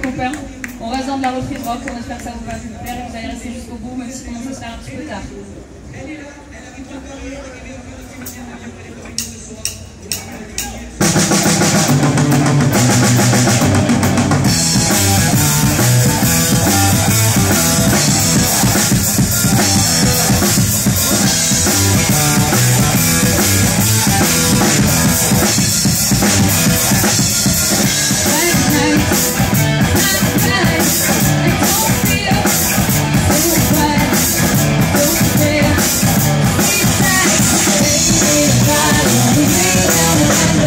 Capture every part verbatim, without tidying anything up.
copains. On reste dans de la reprise rock, on espère que ça vous va vous plaire et vous allez rester jusqu'au bout, même si ça commence à se faire un petit peu tard. We'll be right back.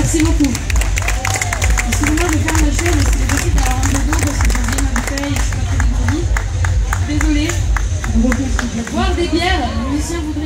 Merci beaucoup. Excusez-moi, je ferme ma chaise, mais c'est possible d'avoir un peu d'eau parce que j'ai bien ma bouteille et je suis pas très dégourdie. Désolée. Boire des bières, le musicien voudrait